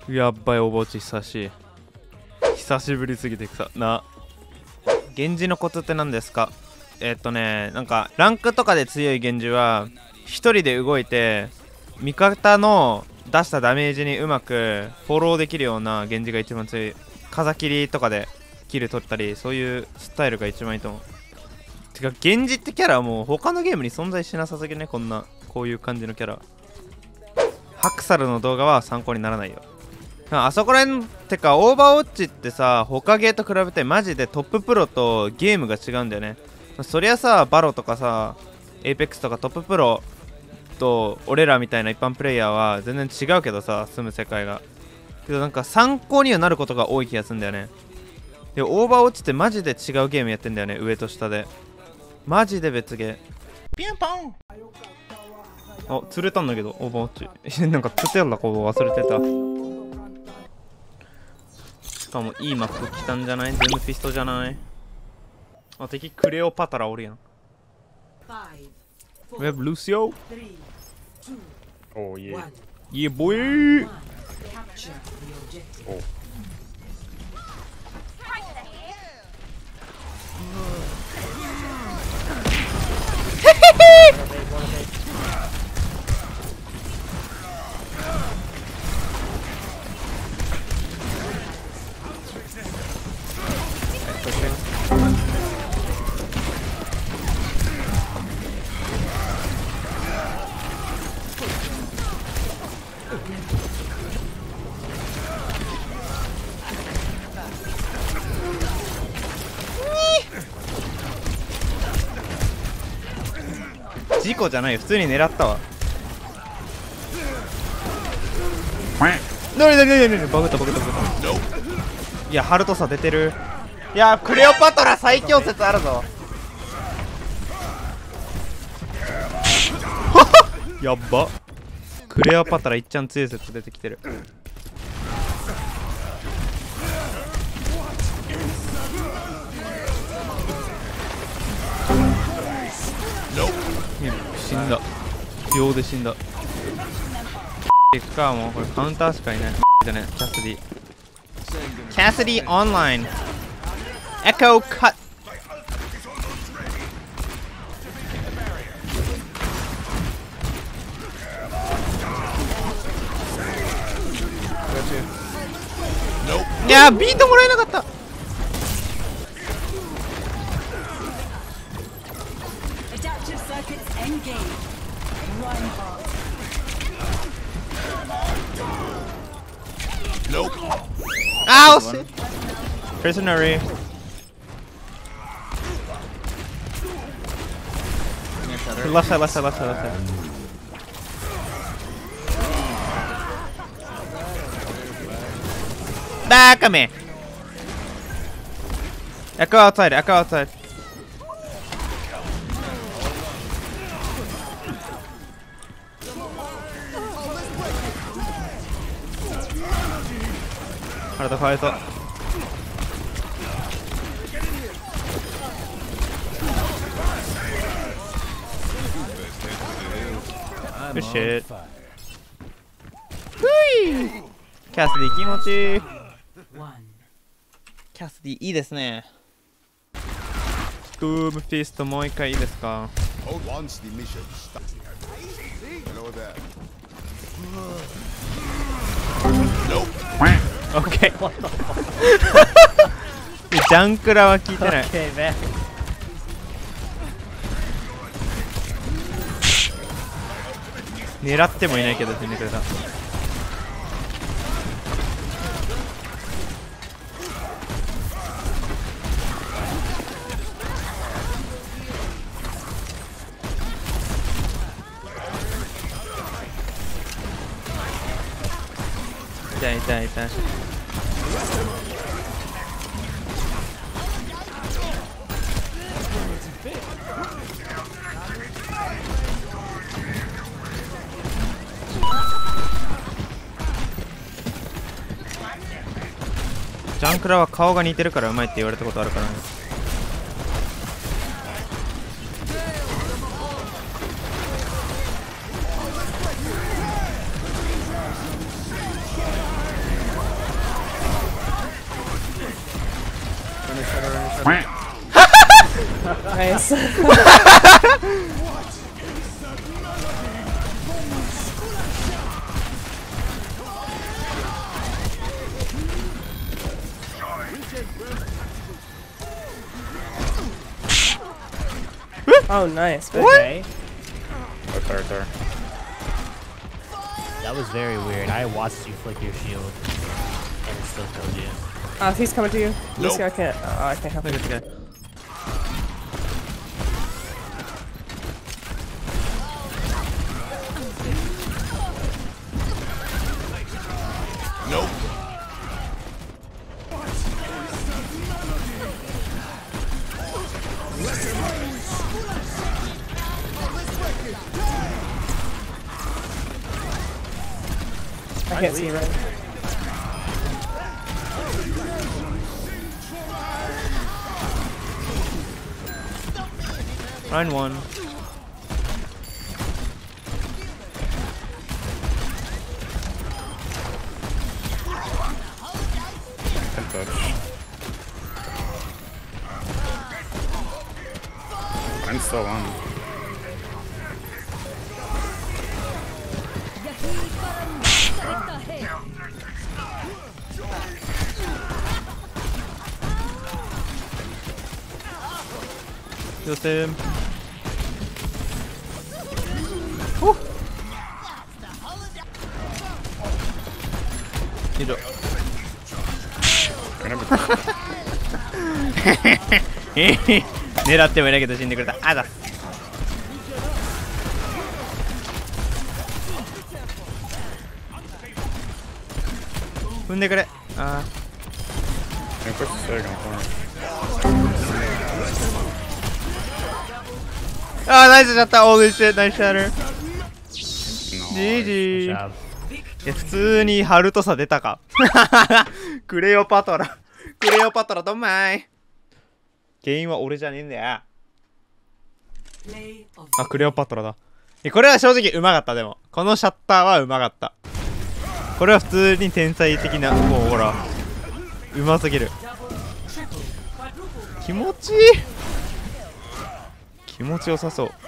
やっばい、おぼち久しぶりすぎてさな。源氏のコツって何ですか？なんかランクとかで強い源氏は一人で動いて味方の出したダメージにうまくフォローできるような源氏が一番強い。風切りとかでキル取ったり、そういうスタイルが一番いいと思う。てか源氏ってキャラはもう他のゲームに存在しなさすぎね。こういう感じのキャラ。ハクサルの動画は参考にならないよ。あそこら辺ってか、オーバーウォッチってさ、他ゲーと比べてマジでトッププロとゲームが違うんだよね。そりゃさ、バロとかさ、エイペックスとかトッププロと俺らみたいな一般プレイヤーは全然違うけどさ、住む世界が。けどなんか参考にはなることが多い気がするんだよね。で、オーバーウォッチってマジで違うゲームやってんだよね、上と下で。マジで別ゲー。ピンポン。あ、釣れたんだけど、オーバーウォッチ。なんか釣ってたこと忘れてた。しかもいいマップ来たんじゃない？ゼムフィストじゃない？あ、敵クレオパトラおるやん。We have Lucio. Oh yeah. Yeah boy. Oh.事故じゃないよ、普通に狙ったわ。なにバグった。いや、ハルト差出てる。いや、クレオパトラ最強説あるぞ。やっば、クレオパトラいっちゃん強い説出てきてる。死んだ、秒で死んだ。いくか、もうこれカウンターしかいない。じゃね、キャスディオンラインエコーカット。いやー、ビートもらえなかった。あー、惜しい。Prisoner。Left side。バカめ。Echo outside。体かわいそう。よし。キャスディ気持ちいい。キャスディいいですね。ブームフィストもう一回いいですか？オッケー。ジャンクラは聞いてない。狙ってもいないけど死んでくれた。痛い。ジャンクラは顔が似てるからうまいって言われたことあるからね。 Nice. Oh, nice. Okay. There. That was very weird. I watched you flick your shield, and it still killed you. He's coming to you. This guy can't. Oh, I can't help Look him. at this guy. I can't see right. Round one. Good touch. I'm still on. Kill him.いる狙ってもいないけど死んでくれた。あだ踏んでくれ。あ Can you push the second corner? あ、ナイスシャッター。オールシェットナイスシャッター。 No. GG。 Good job. いや普通にハルト差出たか。クレオパトラクレオパトラどんまい。原因は俺じゃねえんだよ。あ、クレオパトラだ。これは正直うまかった。でもこのシャッターはうまかった。これは普通に天才的な。もうほらうますぎる。気持ちいい。気持ちよさそう。